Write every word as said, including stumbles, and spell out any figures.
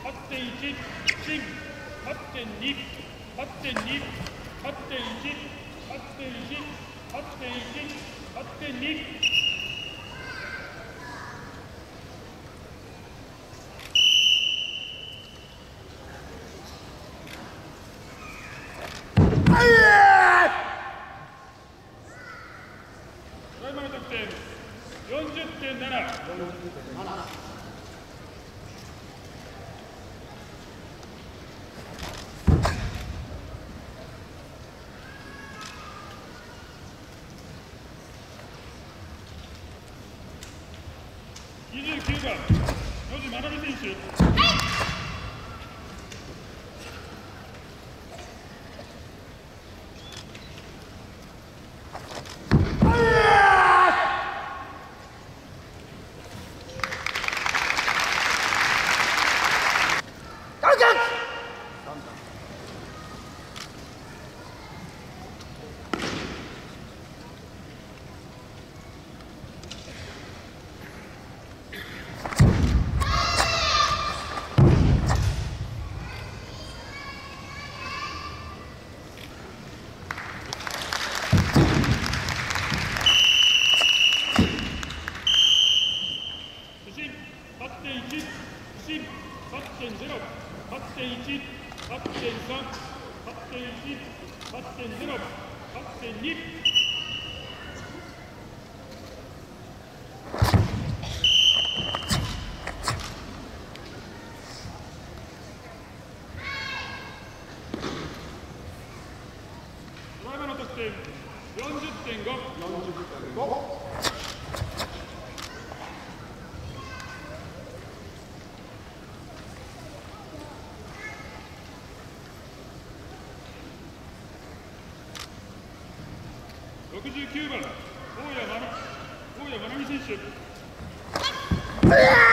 はちてんいち、シン、はちてんに、はちてんに、はちてんいち、はちてんいち、はちてんいち、はちてんに。今の得点よんじゅってんなな。にじゅうきゅうばん、野地真奈美選手。はちてんいち、シン、はちてんゼロ、はちてんいち、はちてんさん、はちてんいち、はちてんゼロ、はちてんに。今の得点よんじゅってんご。よんじゅってんご。ろくじゅうきゅうばん、大谷真奈美選手。